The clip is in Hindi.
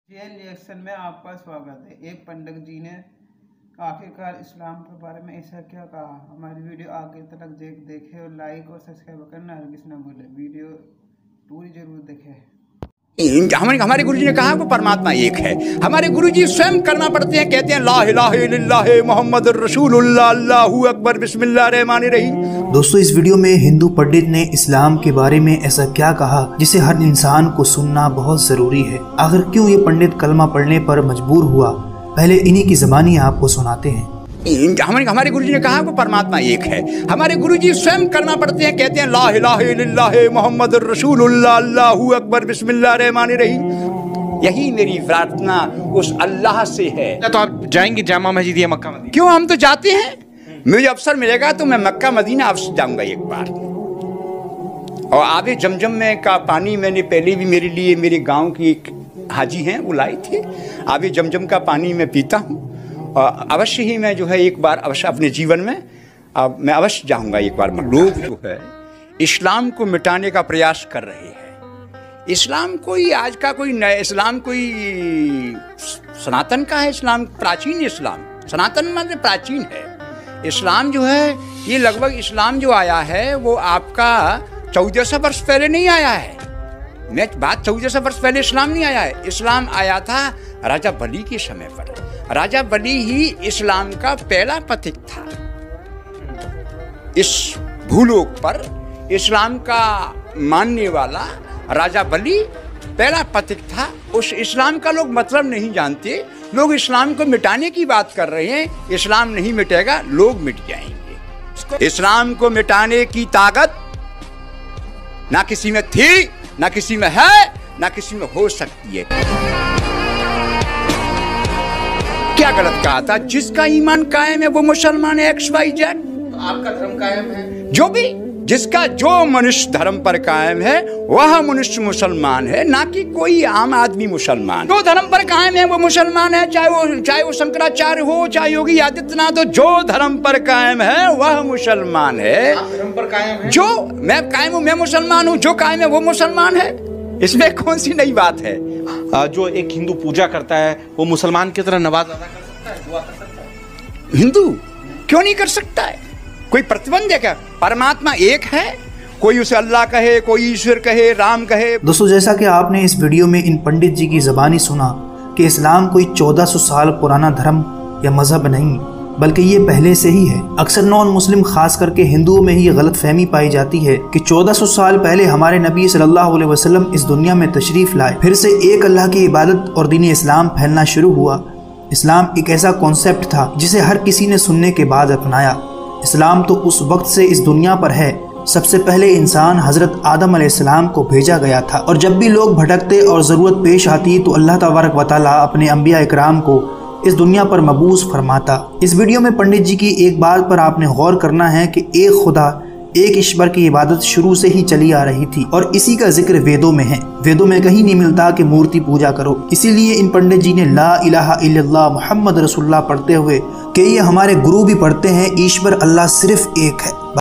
चेन रिएक्शन में आपका स्वागत है। एक पंडित जी ने आखिरकार इस्लाम के बारे में ऐसा क्या कहा। हमारी वीडियो आगे तक देखे और लाइक और सब्सक्राइब करना हरगिज़ न भूलें। वीडियो पूरी जरूर देखें। हमारे गुरुजी ने कहा वो परमात्मा एक है। हमारे गुरुजी स्वयं करना पड़ते हैं, कहते हैं ला इलाहा इल्लल्लाह मुहम्मदुर रसूलुल्लाह अल्लाहु अकबर बिस्मिल्लाहिर रहमानिर रहीम। दोस्तों, इस वीडियो में हिंदू पंडित ने इस्लाम के बारे में ऐसा क्या कहा जिसे हर इंसान को सुनना बहुत जरूरी है। आखिर क्यों ये पंडित कलमा पढ़ने पर मजबूर हुआ, पहले इन्हीं की ज़बानी आपको सुनाते हैं। हमारे गुरुजी ने कहा वो परमात्मा एक है। हमारे गुरुजी स्वयं करना पड़ते हैं, कहते हैं ला इलाहा इल्लल्लाह मुहम्मदुर रसूलुल्लाह अल्लाहु अकबर बिस्मिल्लाहिर रहमानिर रहीम। यही मेरी प्रार्थना उस अल्लाह से है। तो आप जाएंगे जामा मस्जिद या मक्का मदीना? क्यों, हम तो जाते हैं। मुझे अवसर मिलेगा तो मैं मक्का मदीना अवश्य जाऊंगा एक बार। और आबे जमजम में का पानी मैंने पहले भी मेरे लिए मेरे गांव की एक हाजी हैं वो लाए थे। आबे जमजम का पानी मैं पीता हूँ और अवश्य ही मैं जो है एक बार अवश्य अपने जीवन में मैं अवश्य जाऊंगा एक बार। लोग जो है इस्लाम को मिटाने का प्रयास कर रहे हैं। इस्लाम कोई आज का कोई नया इस्लाम कोई सनातन का है। इस्लाम प्राचीन इस्लाम, सनातन मतलब प्राचीन है। इस्लाम जो है ये लगभग इस्लाम जो आया है वो आपका 1400 वर्ष पहले नहीं आया है। मैं बात 1400 वर्ष पहले इस्लाम नहीं आया है। इस्लाम आया था राजा बली के समय पर। राजा बली ही इस्लाम का पहला पथिक था। इस भूलोक पर इस्लाम का मानने वाला राजा बली पहला पथिक था। उस इस्लाम का लोग मतलब नहीं जानते। लोग इस्लाम को मिटाने की बात कर रहे हैं। इस्लाम नहीं मिटेगा, लोग मिट जाएंगे। इस्लाम को मिटाने की ताकत ना किसी में थी, ना किसी में है, ना किसी में हो सकती है। क्या गलत कहा था? जिसका ईमान कायम है वो मुसलमान है। XYZ। आपका धर्म कायम है? जो भी जिसका जो मनुष्य धर्म पर कायम है वह मनुष्य मुसलमान है, ना कि कोई आम आदमी मुसलमान। जो धर्म पर कायम है वो मुसलमान है, चाहे वो शंकराचार्य हो, चाहे योगी आदित्यनाथ हो। जो धर्म पर कायम है वह मुसलमान है। आप धर्म पर कायम है? जो मैं कायम हूँ, मैं मुसलमान हूँ। जो कायम है वो मुसलमान है। इसमें कौन सी नई बात है? जो एक हिंदू पूजा करता है वो मुसलमान की तरह नमाज अदा कर सकता है, दुआ कर सकता है? हिंदू क्यों नहीं कर सकता है? कोई प्रतिबंध है क्या? परमात्मा एक है। कोई उसे अल्लाह कहे, कोई ईश्वर कहे, राम कहे। दोस्तों, जैसा कि आपने इस वीडियो में इन पंडित जी की ज़बानी सुना कि इस्लाम कोई 1400 साल पुराना धर्म या मजहब नहीं, बल्कि ये पहले से ही है। अक्सर नॉन मुस्लिम खास करके हिंदुओं में ही ये गलत फहमी पाई जाती है कि 1400 साल पहले हमारे नबी सल्लल्लाहु अलैहि वसल्लम इस दुनिया में तशरीफ लाए, फिर से एक अल्लाह की इबादत और दीन इस्लाम फैलना शुरू हुआ। इस्लाम एक ऐसा कॉन्सेप्ट था जिसे हर किसी ने सुनने के बाद अपनाया। इस्लाम तो उस वक्त से इस दुनिया पर है। सबसे पहले इंसान हजरत आदम अलैहिस्सलाम को भेजा गया था, और जब भी लोग भटकते और ज़रूरत पेश आती तो अल्लाह तबारक व तआला अपने अंबिया इकराम को इस दुनिया पर मबूस फरमाता। इस वीडियो में पंडित जी की एक बात पर आपने गौर करना है कि एक खुदा, एक ईश्वर की इबादत शुरू से ही चली आ रही थी, और इसी का जिक्र वेदों में है। वेदों में कहीं नहीं मिलता कि मूर्ति पूजा करो। इसीलिए इन पंडित जी ने ला इलाहा इल्लल्लाह मुहम्मद रसूलुल्लाह पढ़ते हुए कि ये हमारे गुरु भी पढ़ते हैं, ईश्वर अल्लाह सिर्फ एक है।